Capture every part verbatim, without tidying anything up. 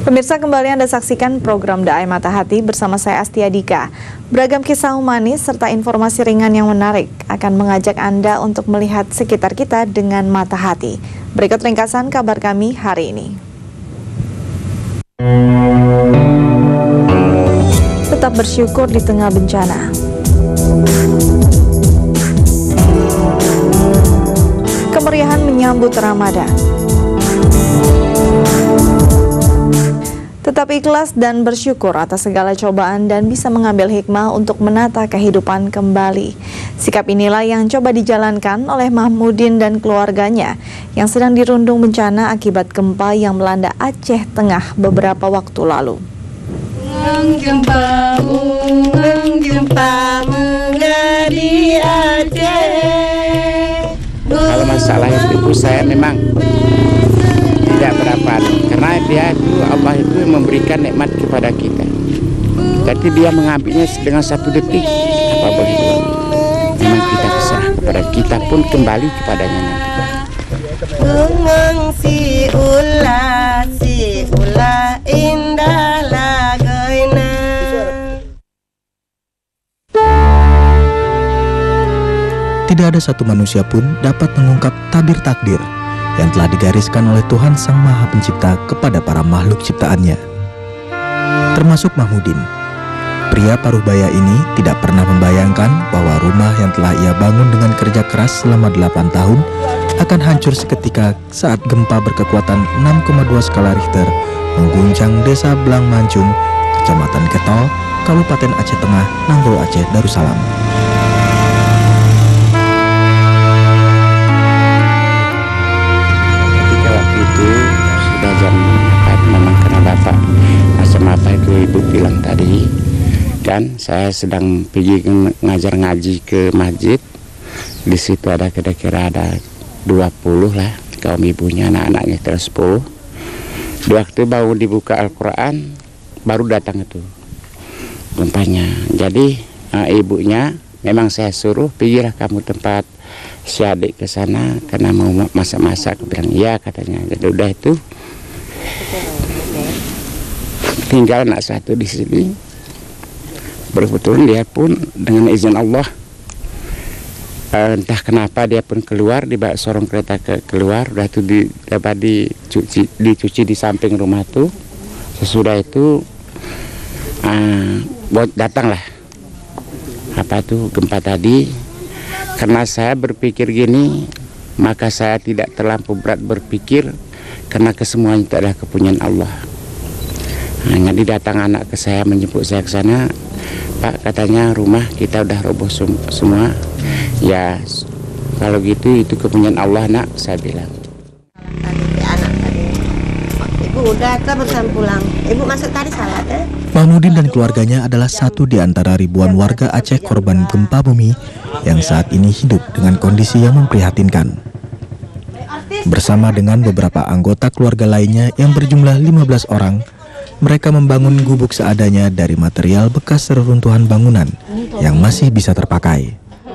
Pemirsa, kembali Anda saksikan program Daai Mata Hati bersama saya Astia Dika. Beragam kisah humanis serta informasi ringan yang menarik akan mengajak Anda untuk melihat sekitar kita dengan mata hati. Berikut ringkasan kabar kami hari ini. Tetap bersyukur di tengah bencana. Kemeriahan menyambut Ramadan. Tetap ikhlas dan bersyukur atas segala cobaan dan bisa mengambil hikmah untuk menata kehidupan kembali. Sikap inilah yang coba dijalankan oleh Mahmudin dan keluarganya yang sedang dirundung bencana akibat gempa yang melanda Aceh Tengah beberapa waktu lalu. Gempa, gempa mengadi Aceh. Kalau masalah itu saya memang tidak berapa, karena dia itu Allah itu memberikan nikmat kepada kita, tapi dia mengambilnya dengan satu detik. Apa boleh buat? Memang kita berserah kepada kita pun kembali kepadanya nanti. Gunung si ulah si ulah indah lagoina. Tidak ada satu manusia pun dapat mengungkap tabir takdir yang telah digariskan oleh Tuhan Sang Maha Pencipta kepada para makhluk ciptaannya, termasuk Mahmudin. Pria paruh baya ini tidak pernah membayangkan bahwa rumah yang telah ia bangun dengan kerja keras selama delapan tahun akan hancur seketika saat gempa berkekuatan enam koma dua skala Richter mengguncang desa Belang Mancung, Kecamatan Ketol, Kabupaten Aceh Tengah, Nanggol Aceh Darussalam. Apa itu ibu bilang tadi, kan saya sedang pergi ngajar ngaji ke masjid. Di situ ada kira-kira ada dua puluh lah kaum ibunya, anak-anaknya terus sepuluh. Di waktu baru dibuka Al-Quran baru datang itu gempanya. Jadi uh, ibunya memang saya suruh pergilah kamu tempat si adik ke sana karena mau masak-masak. Bilang iya katanya. Jadi udah itu tinggal anak satu di sini. Berkebetulan dia pun dengan izin Allah, uh, entah kenapa dia pun keluar di bawah sorong kereta ke keluar. Udah itu di, dapat dicuci, dicuci di samping rumah tuh. Sesudah itu uh, datanglah apa tuh gempa tadi. Karena saya berpikir gini, maka saya tidak terlampau berat berpikir karena kesemuanya itu adalah kepunyaan Allah. Hanya didatang anak ke saya menjemput saya ke sana, Pak katanya rumah kita udah roboh semua. Ya kalau gitu itu kepunyaan Allah nak, saya bilang. Tadi anak tadi, ibu udah terus pulang. Ibu masuk tadi salat eh? Mahmudin dan keluarganya adalah satu di antara ribuan warga Aceh korban gempa bumi yang saat ini hidup dengan kondisi yang memprihatinkan. Bersama dengan beberapa anggota keluarga lainnya yang berjumlah lima belas orang, mereka membangun gubuk seadanya dari material bekas reruntuhan bangunan yang masih bisa terpakai.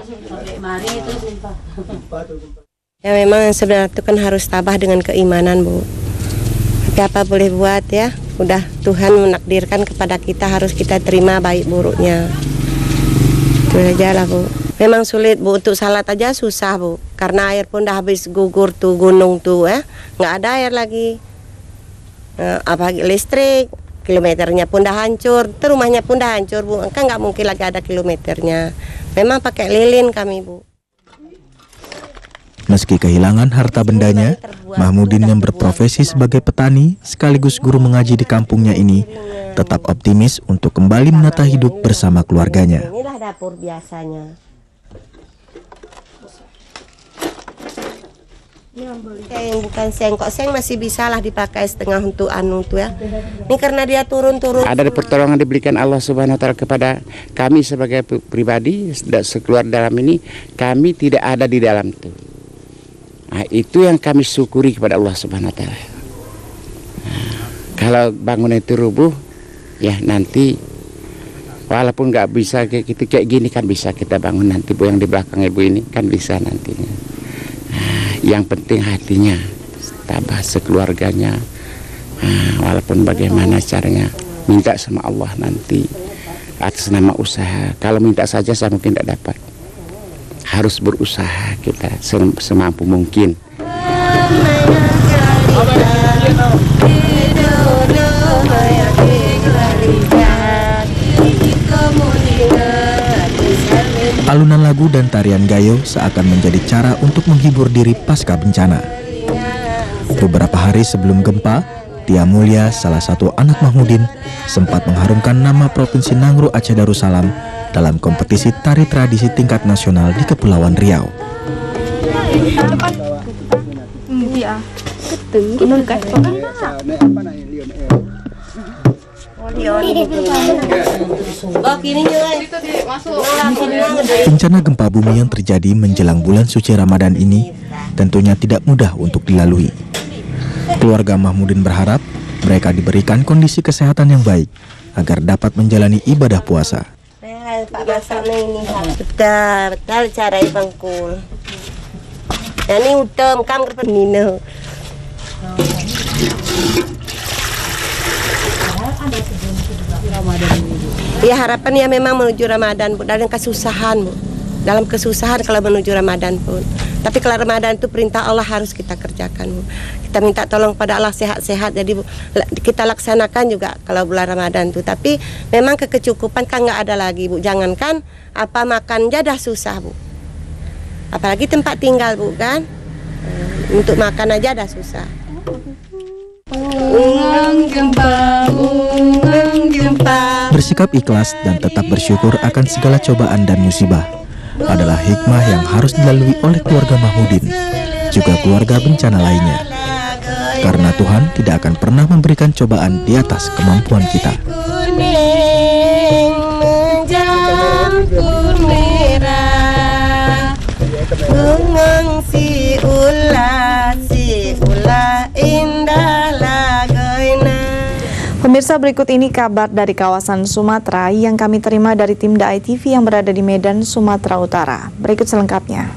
Ya memang sebenarnya itu kan harus tabah dengan keimanan, Bu. Tapi apa boleh buat ya, udah Tuhan menakdirkan kepada kita, harus kita terima baik buruknya. Itu aja lah, Bu. Memang sulit, Bu, untuk salat aja susah, Bu. Karena air pun udah habis gugur tuh gunung tuh ya, nggak ada air lagi. Nah, apalagi listrik, kilometernya pun dah hancur, tuh rumahnya pun dah hancur, Bu. Kan nggak mungkin lagi ada kilometernya. Memang pakai lilin kami, Bu. Meski kehilangan harta bendanya, Mahmudin yang berprofesi sebagai petani sekaligus guru mengaji di kampungnya ini tetap optimis untuk kembali menata hidup bersama keluarganya. Inilah dapur biasanya. Seng, bukan seng, kok seng masih bisa lah dipakai setengah untuk anu tuh ya. Ini karena dia turun-turun. Ada pertolongan diberikan Allah Subhanahu Wa Taala kepada kami sebagai pribadi, sekeluar dalam ini kami tidak ada di dalam itu. Nah, itu yang kami syukuri kepada Allah Subhanahu Wa Taala. Nah, kalau bangunan itu rubuh, ya nanti walaupun nggak bisa kayak gitu kayak gini kan bisa kita bangun nanti, Bu, yang di belakang Ibu ini kan bisa nantinya. Yang penting hatinya tabah, sekeluarganya Nah, walaupun bagaimana caranya, minta sama Allah nanti atas nama usaha. Kalau minta saja saya mungkin tidak dapat. Harus berusaha kita semampu mungkin. Alunan lagu dan tarian gayo seakan menjadi cara untuk menghibur diri pasca bencana. Beberapa hari sebelum gempa, Tia Mulya, salah satu anak Mahmudin, sempat mengharumkan nama Provinsi Nangro Aceh Darussalam dalam kompetisi tari tradisi tingkat nasional di Kepulauan Riau. Bencana gempa bumi yang terjadi menjelang bulan suci Ramadan ini tentunya tidak mudah untuk dilalui. Keluarga Mahmudin berharap mereka diberikan kondisi kesehatan yang baik agar dapat menjalani ibadah puasa. Pak Basana ini betul betul cara bangkul. Ini utam kam kerpenino. Ya harapan ya memang menuju Ramadan, Bu, dalam kesusahan, Bu. Dalam kesusahan kalau menuju Ramadan pun. Tapi kalau Ramadan itu perintah Allah harus kita kerjakan, Bu. Kita minta tolong pada Allah sehat-sehat, jadi Bu, kita laksanakan juga kalau bulan Ramadan itu. Tapi memang kekecukupan kan nggak ada lagi, Bu. Jangankan apa makan jadah susah, Bu. Apalagi tempat tinggal, Bu, kan. Untuk makan aja dah susah. Ungang gempa, ungang gempa. Bersikap ikhlas dan tetap bersyukur akan segala cobaan dan musibah adalah hikmah yang harus dilalui oleh keluarga Mahmudin, juga keluarga bencana lainnya. Karena Tuhan tidak akan pernah memberikan cobaan di atas kemampuan kita. Si ula, si ula indah lagoina. Pemirsa, berikut ini kabar dari kawasan Sumatera yang kami terima dari tim D A I T V yang berada di Medan, Sumatera Utara. Berikut selengkapnya.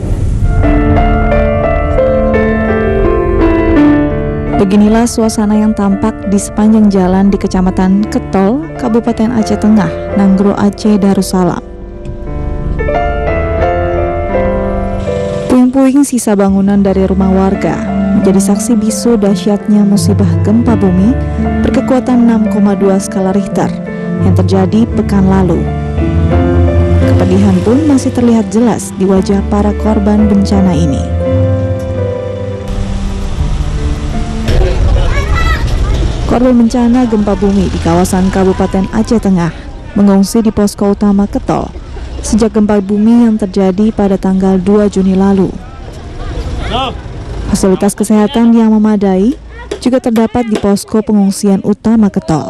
Beginilah suasana yang tampak di sepanjang jalan di Kecamatan Ketol, Kabupaten Aceh Tengah, Nangro Aceh Darussalam. Puing-puing sisa bangunan dari rumah warga menjadi saksi bisu dahsyatnya musibah gempa bumi berkekuatan enam koma dua skala Richter yang terjadi pekan lalu. Kepedihan pun masih terlihat jelas di wajah para korban bencana ini. Korban bencana gempa bumi di kawasan Kabupaten Aceh Tengah mengungsi di posko utama Ketol sejak gempa bumi yang terjadi pada tanggal dua Juni lalu. Fasilitas kesehatan yang memadai juga terdapat di posko pengungsian utama Ketol.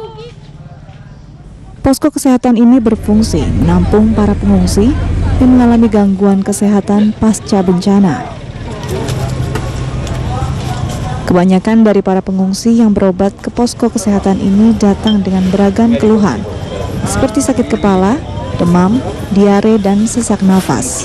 Posko kesehatan ini berfungsi menampung para pengungsi yang mengalami gangguan kesehatan pasca bencana. Kebanyakan dari para pengungsi yang berobat ke posko kesehatan ini datang dengan beragam keluhan, seperti sakit kepala, demam, diare, dan sesak nafas.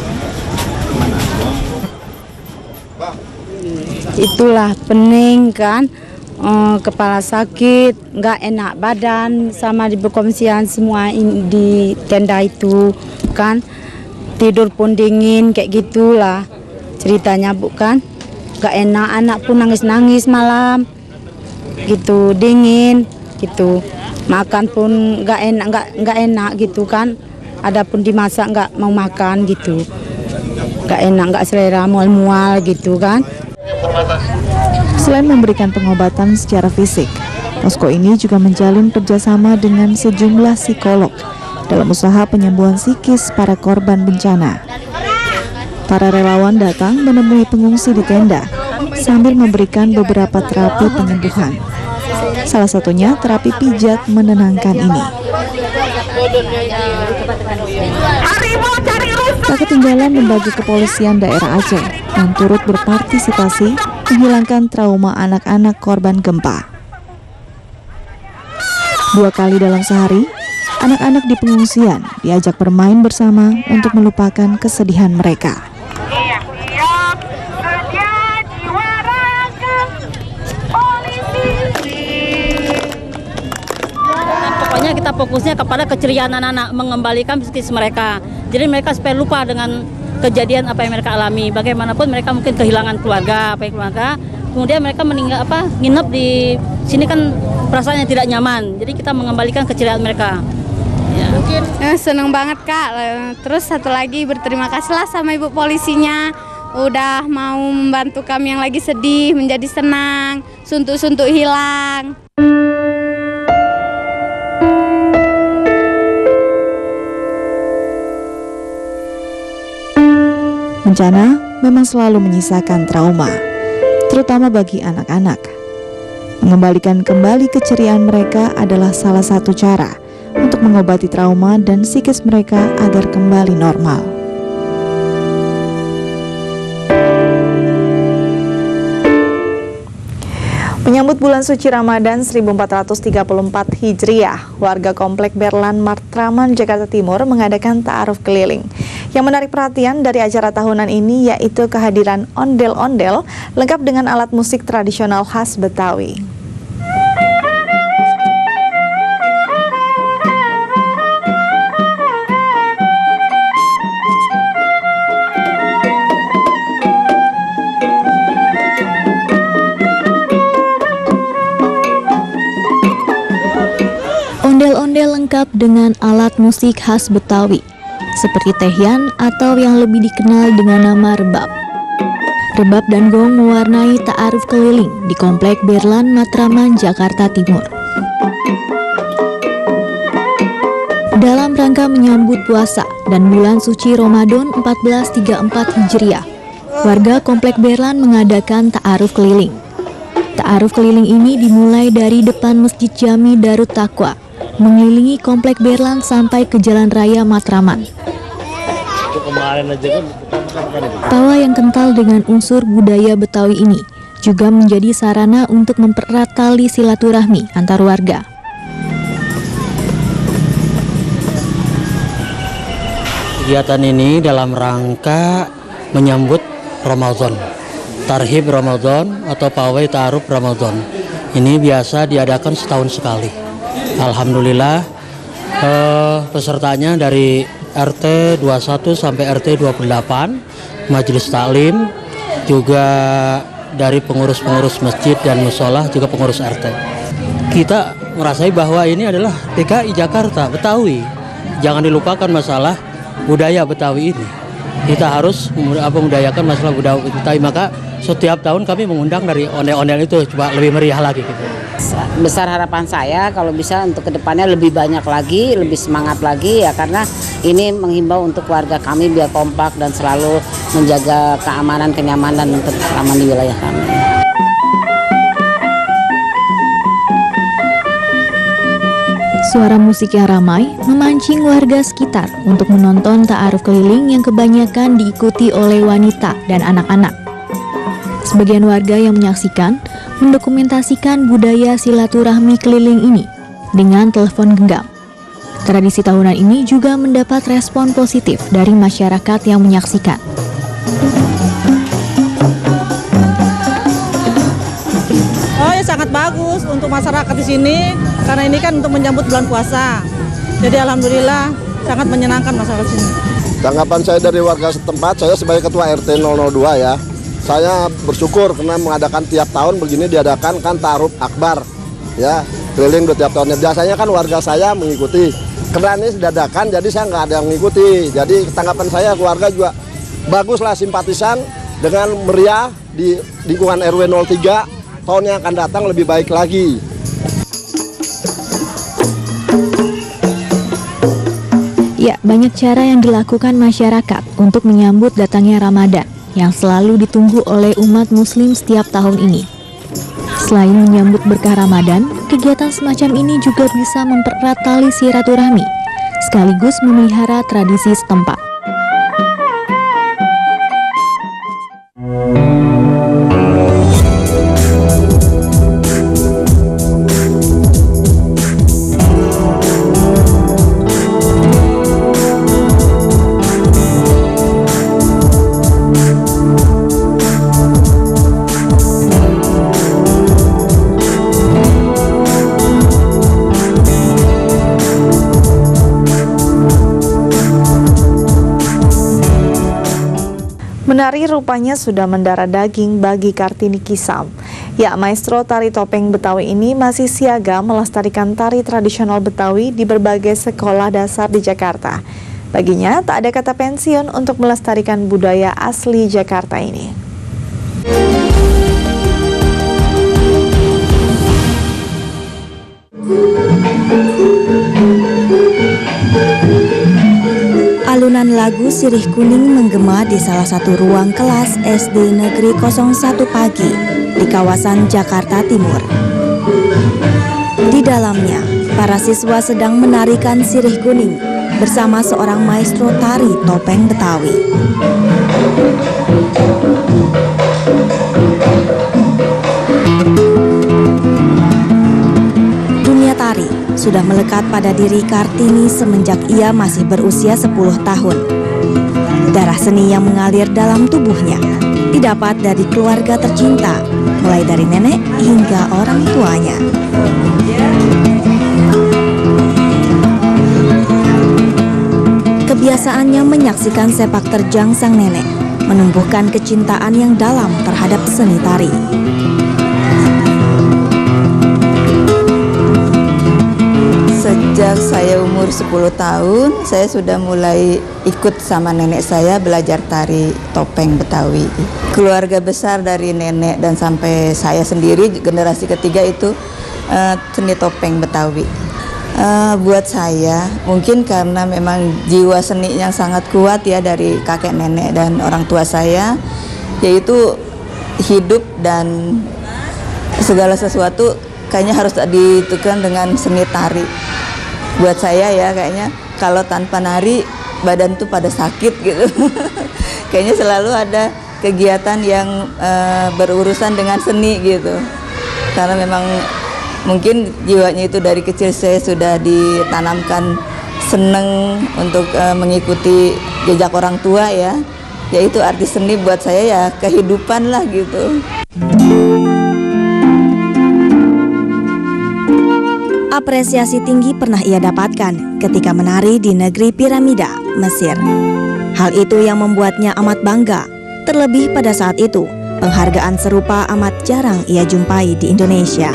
Itulah pening kan, uh, kepala sakit, nggak enak badan, sama di berkomisian semua in, di tenda itu kan, tidur pun dingin kayak gitulah ceritanya, bukan? Nggak enak, anak pun nangis-nangis malam, gitu dingin, gitu. Makan pun nggak enak, nggak nggak enak gitu kan. Adapun dimasak nggak mau makan gitu, nggak enak, nggak selera, mual-mual gitu kan. Selain memberikan pengobatan secara fisik, posko ini juga menjalin kerjasama dengan sejumlah psikolog dalam usaha penyembuhan psikis para korban bencana. Para relawan datang menemui pengungsi di tenda sambil memberikan beberapa terapi penyembuhan. Salah satunya terapi pijat menenangkan ini. Tak ketinggalan lembaga kepolisian daerah Aceh yang turut berpartisipasi menghilangkan trauma anak-anak korban gempa. Dua kali dalam sehari, anak-anak di pengungsian diajak bermain bersama untuk melupakan kesedihan mereka. kita fokusnya kepada keceriaan anak-anak, mengembalikan psikis mereka. Jadi mereka supaya lupa dengan kejadian apa yang mereka alami. Bagaimanapun mereka mungkin kehilangan keluarga, apa yang keluarga, kemudian mereka meninggal apa nginep di sini kan perasaannya tidak nyaman. Jadi kita mengembalikan keceriaan mereka. Ya. Mungkin eh, seneng banget Kak. Terus satu lagi berterima kasihlah sama ibu polisinya udah mau membantu kami yang lagi sedih menjadi senang, suntuk-suntuk hilang. Bencana memang selalu menyisakan trauma, terutama bagi anak-anak. Mengembalikan kembali keceriaan mereka adalah salah satu cara untuk mengobati trauma dan psikis mereka agar kembali normal. Menyambut bulan suci Ramadan seribu empat ratus tiga puluh empat Hijriah, warga Komplek Berlan Matraman, Jakarta Timur mengadakan ta'aruf keliling. Yang menarik perhatian dari acara tahunan ini yaitu kehadiran ondel-ondel lengkap dengan alat musik tradisional khas Betawi. Ondel-ondel lengkap dengan alat musik khas Betawi, seperti tehian atau yang lebih dikenal dengan nama rebab. Rebab dan gong mewarnai ta'aruf keliling di Komplek Berlan Matraman, Jakarta Timur. Dalam rangka menyambut puasa dan bulan suci Ramadan seribu empat ratus tiga puluh empat Hijriah, warga Komplek Berlan mengadakan ta'aruf keliling. Ta'aruf keliling ini dimulai dari depan Masjid Jami Darut Taqwa, mengelilingi Komplek Berlan sampai ke Jalan Raya Matraman. Tawa yang kental dengan unsur budaya Betawi ini juga menjadi sarana untuk mempererat tali silaturahmi antar warga. Kegiatan ini dalam rangka menyambut Ramadan, Tarhib Ramadan atau Pawai Ta'aruf Ramadan. Ini biasa diadakan setahun sekali. Alhamdulillah eh, pesertanya dari R T dua puluh satu sampai R T dua puluh delapan, majelis taklim, juga dari pengurus-pengurus masjid dan musola, juga pengurus R T. Kita merasai bahwa ini adalah D K I Jakarta, Betawi. Jangan dilupakan masalah budaya Betawi ini. Kita harus memudayakan masalah budaya Betawi, maka setiap tahun kami mengundang dari ondel-ondel itu, coba lebih meriah lagi gitu. Besar harapan saya kalau bisa untuk kedepannya lebih banyak lagi, lebih semangat lagi ya, karena ini menghimbau untuk warga kami biar kompak dan selalu menjaga keamanan, kenyamanan dan keamanan di wilayah kami. Suara musik yang ramai memancing warga sekitar untuk menonton ta'aruf keliling yang kebanyakan diikuti oleh wanita dan anak-anak. Sebagian warga yang menyaksikan mendokumentasikan budaya silaturahmi keliling ini dengan telepon genggam. Tradisi tahunan ini juga mendapat respon positif dari masyarakat yang menyaksikan. Oh ya, sangat bagus untuk masyarakat di sini karena ini kan untuk menyambut bulan puasa. Jadi alhamdulillah sangat menyenangkan masyarakat sini. Tanggapan saya dari warga setempat, saya sebagai ketua R T nol nol dua ya. Saya bersyukur karena mengadakan tiap tahun begini diadakan kan ta'aruf akbar ya, keliling tiap tahunnya. Biasanya kan warga saya mengikuti, karena ini dadakan jadi saya nggak ada yang mengikuti. Jadi tanggapan saya keluarga juga baguslah, simpatisan dengan meriah di lingkungan R W nol tiga. Tahun yang akan datang lebih baik lagi. Ya, banyak cara yang dilakukan masyarakat untuk menyambut datangnya Ramadan yang selalu ditunggu oleh umat muslim setiap tahun ini. Selain menyambut berkah Ramadan, kegiatan semacam ini juga bisa mempererat tali silaturahmi, sekaligus memelihara tradisi setempat. Menari rupanya sudah mendarah daging bagi Kartini Kisam. Ya, maestro tari topeng Betawi ini masih siaga melestarikan tari tradisional Betawi di berbagai sekolah dasar di Jakarta. Baginya, tak ada kata pensiun untuk melestarikan budaya asli Jakarta ini. Alunan lagu Sirih Kuning menggema di salah satu ruang kelas S D Negeri nol satu Pagi di kawasan Jakarta Timur. Di dalamnya, para siswa sedang menarikan Sirih Kuning bersama seorang maestro tari topeng Betawi. Dunia tari sudah melekat pada diri Kartini semenjak ia masih berusia sepuluh tahun. Darah seni yang mengalir dalam tubuhnya didapat dari keluarga tercinta, mulai dari nenek hingga orang tuanya. Kebiasaannya menyaksikan sepak terjang sang nenek menumbuhkan kecintaan yang dalam terhadap seni tari. Sejak saya umur sepuluh tahun, saya sudah mulai ikut sama nenek saya belajar tari topeng Betawi. Keluarga besar dari nenek dan sampai saya sendiri, generasi ketiga itu uh, seni topeng Betawi. Uh, buat saya, mungkin karena memang jiwa seni yang sangat kuat ya dari kakek nenek dan orang tua saya, yaitu hidup dan segala sesuatu kayaknya harus ditentukan dengan seni tari. Buat saya ya kayaknya kalau tanpa nari badan tuh pada sakit gitu. Kayaknya selalu ada kegiatan yang uh, berurusan dengan seni gitu. Karena memang mungkin jiwanya itu dari kecil saya sudah ditanamkan seneng untuk uh, mengikuti jejak orang tua ya. Yaitu arti seni buat saya ya kehidupan lah gitu. Apresiasi tinggi pernah ia dapatkan ketika menari di negeri Piramida, Mesir. Hal itu yang membuatnya amat bangga, terlebih pada saat itu penghargaan serupa amat jarang ia jumpai di Indonesia.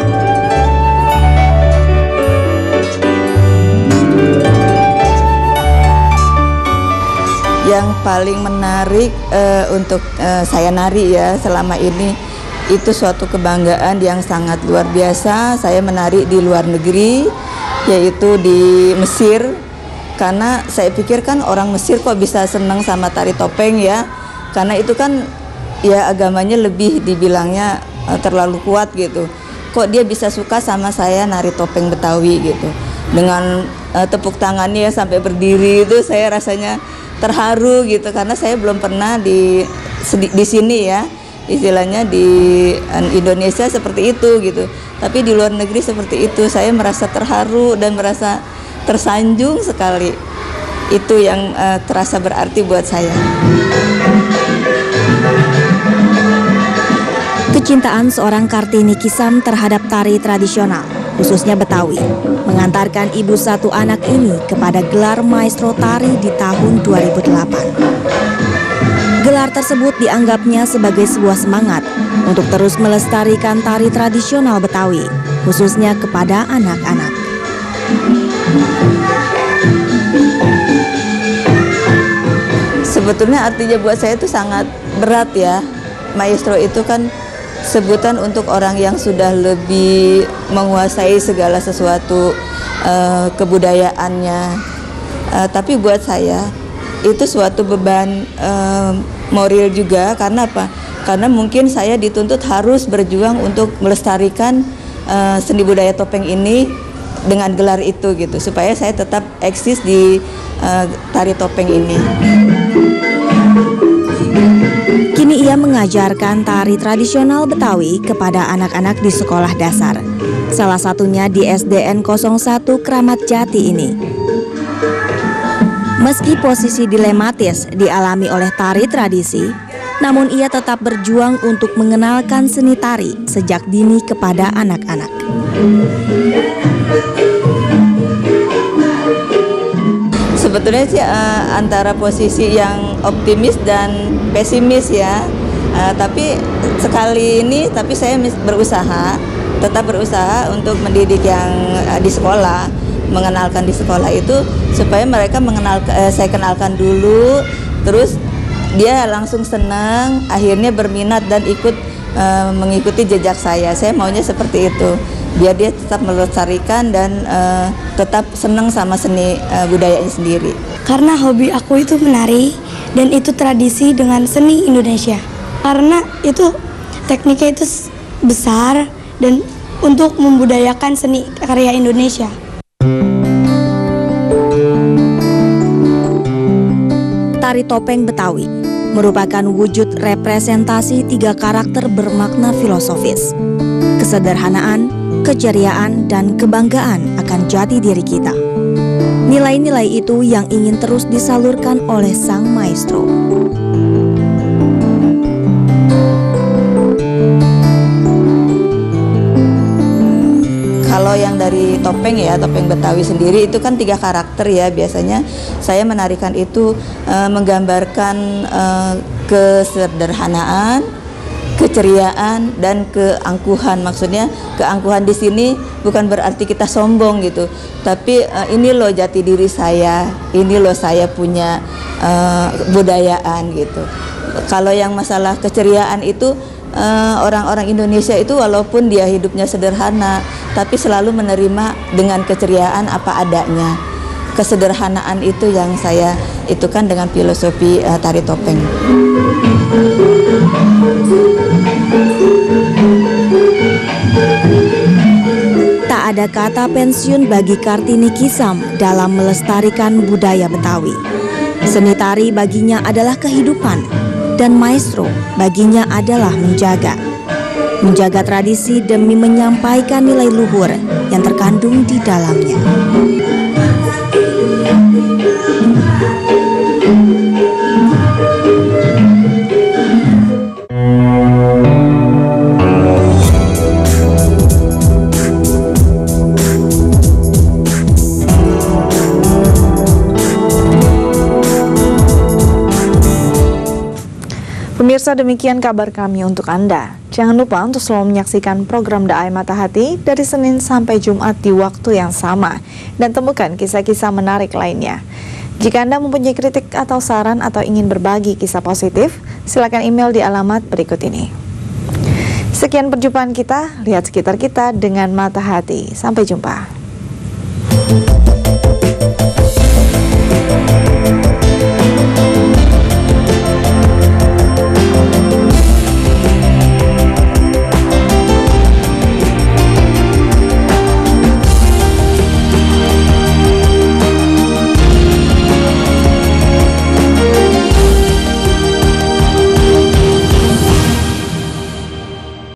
Yang paling menarik uh, untuk uh, saya nari ya selama ini, itu suatu kebanggaan yang sangat luar biasa. Saya menari di luar negeri, yaitu di Mesir. Karena saya pikir kan orang Mesir kok bisa senang sama tari topeng ya. Karena itu kan ya agamanya lebih dibilangnya uh, terlalu kuat gitu. Kok dia bisa suka sama saya nari topeng Betawi gitu. Dengan uh, tepuk tangannya sampai berdiri itu saya rasanya terharu gitu. Karena saya belum pernah di di sini ya. Istilahnya di Indonesia seperti itu gitu, tapi di luar negeri seperti itu saya merasa terharu dan merasa tersanjung sekali. Itu yang uh, terasa berarti buat saya. Kecintaan seorang Kartini Kisam terhadap tari tradisional, khususnya Betawi, mengantarkan ibu satu anak ini kepada gelar maestro tari di tahun dua ribu delapan. Gelar tersebut dianggapnya sebagai sebuah semangat untuk terus melestarikan tari tradisional Betawi, khususnya kepada anak-anak. Sebetulnya artinya buat saya itu sangat berat ya. Maestro itu kan sebutan untuk orang yang sudah lebih menguasai segala sesuatu uh, kebudayaannya. Uh, tapi buat saya itu suatu beban uh, moral juga. Karena apa? Karena mungkin saya dituntut harus berjuang untuk melestarikan uh, seni budaya topeng ini dengan gelar itu gitu, supaya saya tetap eksis di uh, tari topeng ini. Kini ia mengajarkan tari tradisional Betawi kepada anak-anak di sekolah dasar, salah satunya di S D N nol satu Kramat Jati ini. Meski posisi dilematis dialami oleh tari tradisi, namun ia tetap berjuang untuk mengenalkan seni tari sejak dini kepada anak-anak. Sebetulnya sih uh, antara posisi yang optimis dan pesimis ya. Uh, tapi sekali ini, tapi saya berusaha, tetap berusaha untuk mendidik yang uh, di sekolah, mengenalkan di sekolah itu supaya mereka mengenal, uh, saya kenalkan dulu, terus dia langsung senang, akhirnya berminat dan ikut uh, mengikuti jejak saya. Saya maunya seperti itu, biar dia tetap melestarikan dan uh, tetap senang sama seni uh, budayanya sendiri. Karena hobi aku itu menari dan itu tradisi dengan seni Indonesia. Karena itu tekniknya itu besar dan untuk membudayakan seni karya Indonesia. Tari topeng Betawi merupakan wujud representasi tiga karakter bermakna filosofis: kesederhanaan, keceriaan, dan kebanggaan akan jati diri kita. Nilai-nilai itu yang ingin terus disalurkan oleh sang maestro. Kalau yang dari topeng ya, topeng Betawi sendiri itu kan tiga karakter ya. Biasanya saya menarikan itu e, menggambarkan e, kesederhanaan, keceriaan, dan keangkuhan. Maksudnya keangkuhan di sini bukan berarti kita sombong gitu, tapi e, ini loh jati diri saya, ini loh saya punya e, budayaan gitu. Kalau yang masalah keceriaan itu orang-orang uh, Indonesia itu walaupun dia hidupnya sederhana, tapi selalu menerima dengan keceriaan apa adanya. Kesederhanaan itu yang saya itukan dengan filosofi uh, tari topeng. Tak ada kata pensiun bagi Kartini Kisam dalam melestarikan budaya Betawi. Seni tari baginya adalah kehidupan, dan maestro baginya adalah menjaga. Menjaga tradisi demi menyampaikan nilai luhur yang terkandung di dalamnya. Pemirsa, demikian kabar kami untuk Anda. Jangan lupa untuk selalu menyaksikan program Daai Mata Hati dari Senin sampai Jumat di waktu yang sama, dan temukan kisah-kisah menarik lainnya. Jika Anda mempunyai kritik atau saran atau ingin berbagi kisah positif, silakan email di alamat berikut ini. Sekian perjumpaan kita, lihat sekitar kita dengan mata hati. Sampai jumpa.